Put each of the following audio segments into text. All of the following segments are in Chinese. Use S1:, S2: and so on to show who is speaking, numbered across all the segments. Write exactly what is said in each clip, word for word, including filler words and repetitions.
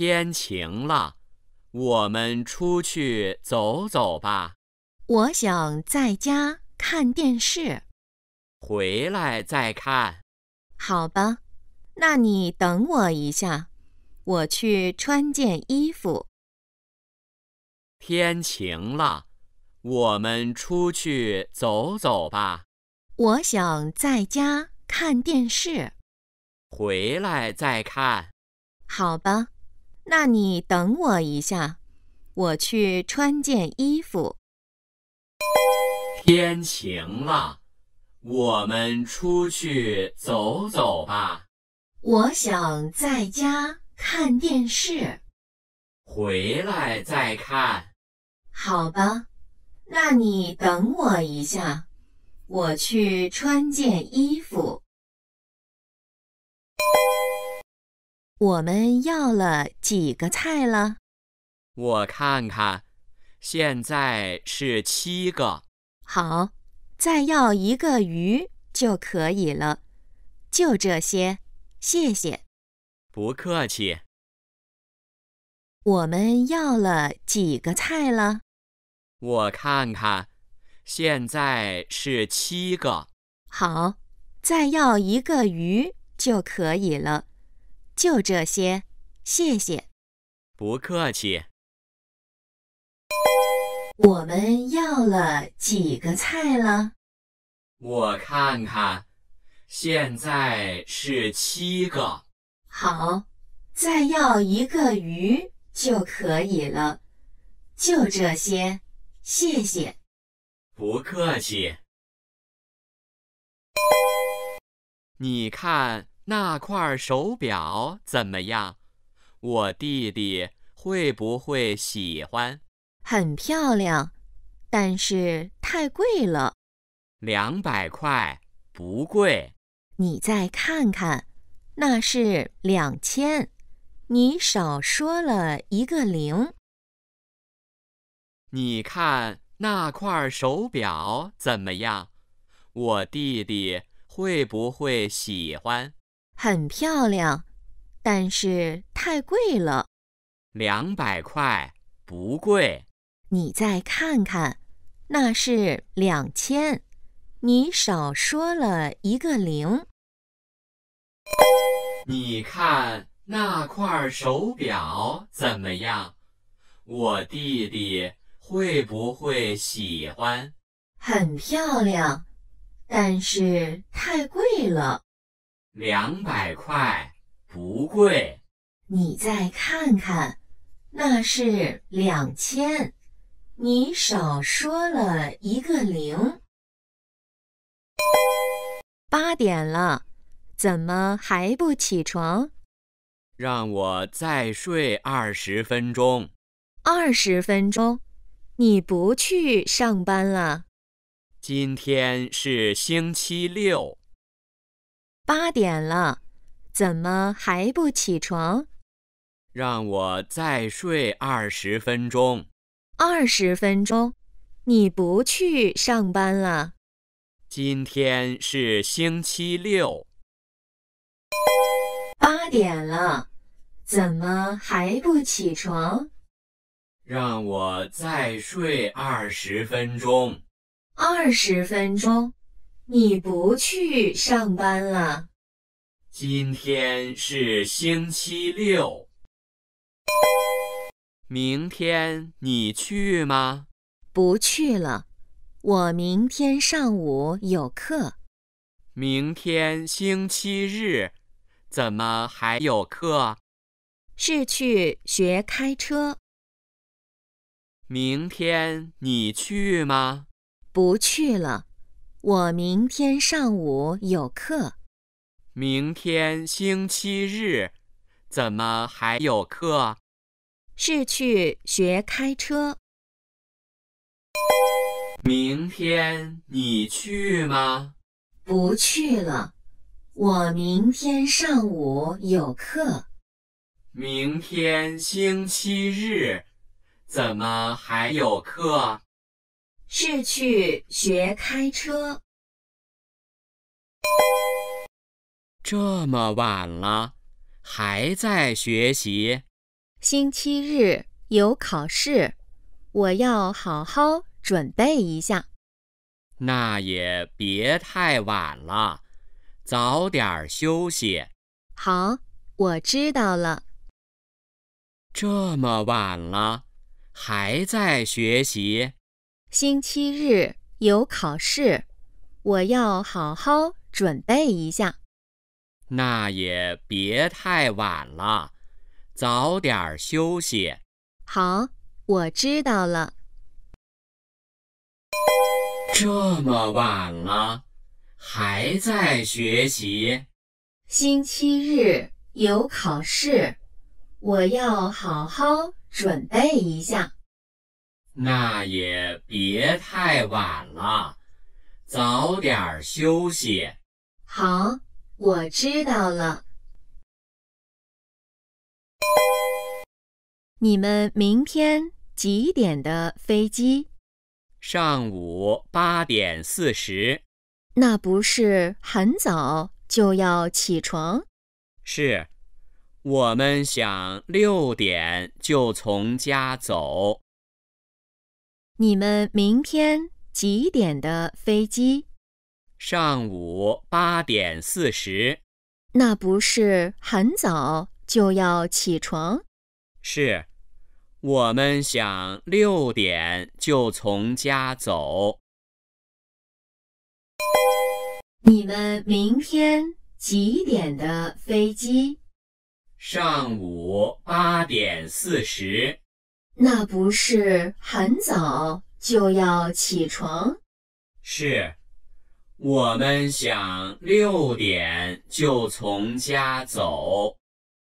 S1: 天晴了，我们出去走走吧。
S2: 我想在家看电视。
S1: 回来再看。
S2: 好吧，那你等我一下，我去穿件衣服。
S1: 天晴了，我们出去走走吧。
S2: 我想在家看电视。
S1: 回来再看。
S2: 好吧，那你等我一下，我去穿件衣服。
S1: 天晴了，我们出去走走吧。
S2: 我想在家看电视。
S1: 回来再看。
S2: 好吧，那你等我一下，我去穿件衣服。我们要了几个菜了？
S1: 我看看，现在是七个。
S2: 好，再要一个鱼就可以了。就这些，谢谢。
S1: 不客气。
S2: 我们要了几个菜了？
S1: 我看看，现在是七个。
S2: 好，再要一个鱼就可以了。就这些，谢谢。
S1: 不客气。
S2: 我们要了几个菜了？
S1: 我看看，现在是七个。
S2: 好，再要一个鱼就可以了。就这些，谢谢。
S1: 不客气。你看那块手表怎么样？我弟弟会不会喜欢？
S2: 很漂亮，但是太贵了。
S1: 两百块，不贵。
S2: 你再看看，那是两千，你少说了一个零。
S1: 你看那块手表怎么样？我弟弟会不会喜欢？
S2: 很漂亮，但是太贵了。
S1: 两百块，不贵。
S2: 你再看看，那是两千，你少说了一个零。
S1: 你看那块手表怎么样？我弟弟会不会喜欢？
S2: 很漂亮，但是太贵了。
S1: 两百块，不贵。
S2: 你再看看，那是两千，你少说了一个零。八点了，怎么还不起床？
S1: 让我再睡二十分钟。
S2: 二十分钟？你不去上班了？
S1: 今天是星期六。
S2: 八点了，怎么还不起床？
S1: 让我再睡二十分钟。
S2: 二十分钟？你不去上班了？
S1: 今天是星期六。
S2: 八点了，怎么还不起床？
S1: 让我再睡二十分钟。
S2: 二十分钟？你不去上班了？
S1: 今天是星期六。明天你去吗？
S2: 不去了，我明天上午有课。
S1: 明天星期日，怎么还有课？
S2: 是去学开车。
S1: 明天你去吗？
S2: 不去了，我明天上午有课。
S1: 明天星期日，怎么还有课？
S2: 是去学开车。
S1: 明天你去吗？
S2: 不去了，我明天上午有课。
S1: 明天星期日，怎么还有课？
S2: 是去学开车。
S1: 这么晚了，还在学习？
S2: 星期日有考试，我要好好准备一下。
S1: 那也别太晚了，早点休息。
S2: 好，我知道了。
S1: 这么晚了，还在学习？
S2: 星期日有考试，我要好好准备一下。
S1: 那也别太晚了，早点休息。
S2: 好，我知道了。
S1: 这么晚了，还在学习？
S2: 星期日有考试，我要好好准备一下。
S1: 那也别太晚了，早点休息。
S2: 好，我知道了。你们明天几点的飞机？
S1: 上午八点四十。
S2: 那不是很早就要起床？
S1: 是，我们想六点就从家走。
S2: 你们明天几点的飞机？
S1: 上午八点四十。
S2: 那不是很早就要起床？
S1: 是，我们想六点就从家走。
S2: 你们明天几点的飞机？
S1: 上午八点四十。
S2: 那不是很早就要起床？
S1: 是，我们想六点就从家走。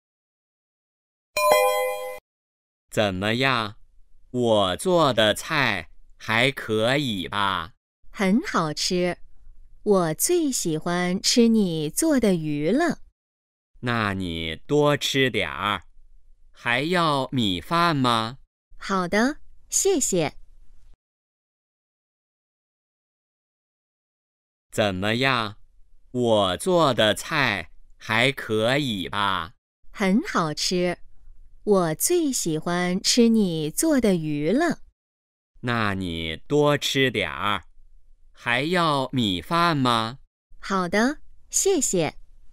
S1: 怎么样？我做的菜还可以吧？
S2: 很好吃，我最喜欢吃你做的鱼了。
S1: 那你多吃点儿。还要米饭吗？
S2: 好的，谢谢。
S1: 怎么样？我做的菜还可以吧？
S2: 很好吃，我最喜欢吃你做的鱼了。
S1: 那你多吃点儿。还要米饭吗？
S2: 好的，谢谢。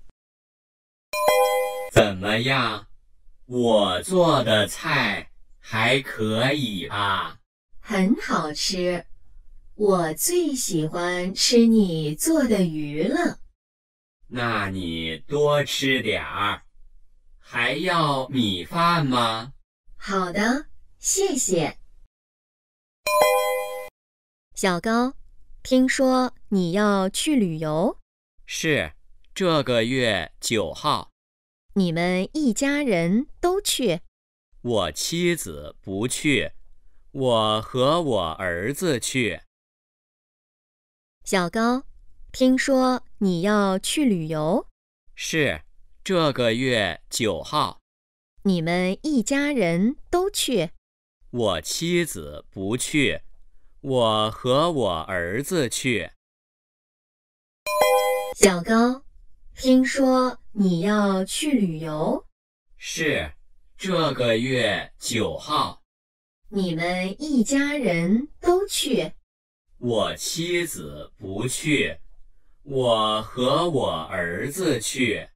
S1: 怎么样？我做的菜还可以吧？
S2: 很好吃，我最喜欢吃你做的鱼了。
S1: 那你多吃点儿。还要米饭吗？
S2: 好的，谢谢。小高，听说你要去旅游？
S1: 是，这个月九号。
S2: 你们一家人都去？
S1: 我妻子不去，我和我儿子去。
S2: 小高，听说你要去旅游？
S1: 是，这个月九号。
S2: 你们一家人都去？
S1: 我妻子不去，我和我儿子去。
S2: 小高，听说你要去旅游？
S1: 是，这个月九号。
S2: 你们一家人都去？
S1: 我妻子不去，我和我儿子去。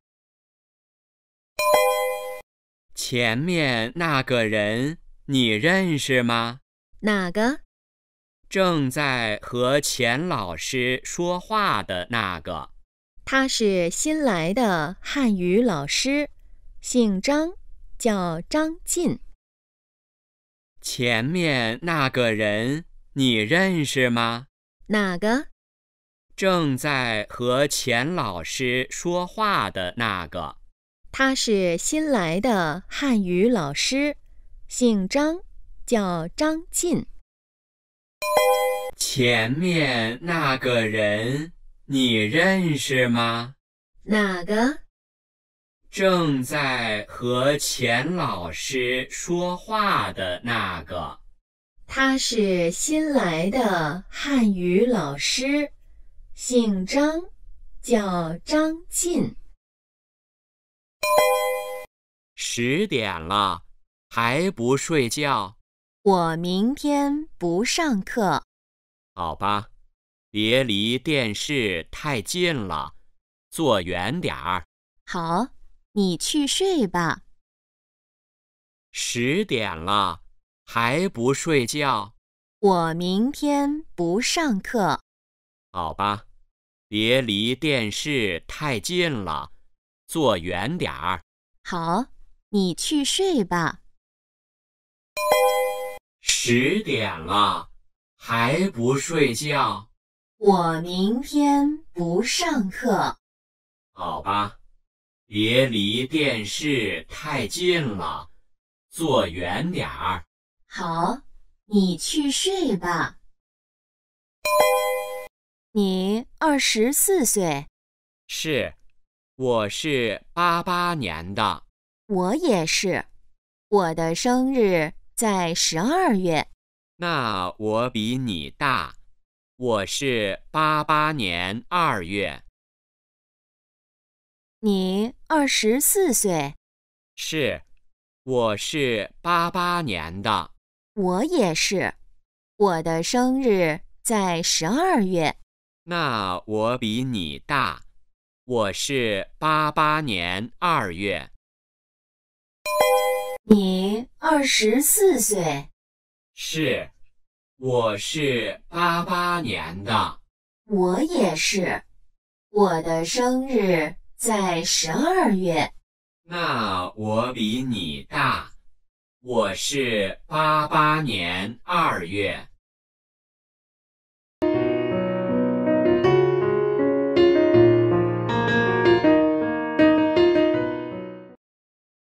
S1: 前面那个人你认识吗？
S2: 哪个？
S1: 正在和钱老师说话的那个。
S2: 他是新来的汉语老师，姓张，叫张进。
S1: 前面那个人你认识吗？
S2: 哪个？
S1: 正在和钱老师说话的那个。
S2: 他是新来的汉语老师，姓张，叫张进。
S1: 前面那个人你认识吗？
S2: 哪个？
S1: 正在和钱老师说话的那个。
S2: 他是新来的汉语老师，姓张，叫张进。
S1: 十点了， 还不睡觉？
S2: 我明天不上课。
S1: 好吧，别离电视太近了，坐远点儿。
S2: 好，你去睡吧。
S1: 十点了，还不睡觉？
S2: 我明天不上课。
S1: 好吧，别离电视太近了，坐远点儿。
S2: 好，你去睡吧。
S1: 十点了，还不睡觉？
S2: 我明天不上课。
S1: 好吧，别离电视太近了，坐远点儿。
S2: 好，你去睡吧。你二十四岁，
S1: 是，我是八八年的。
S2: 我也是。我的生日在十二月。
S1: 那我比你大，我是八八年二月。
S2: 你二十四岁，
S1: 是，我是八八年的。
S2: 我也是。我的生日在十二月。
S1: 那我比你大，我是八八年二月。
S2: 你二十四岁，
S1: 是，我是八八年的。
S2: 我也是。我的生日在十二月。
S1: 那我比你大，我是八八年二月。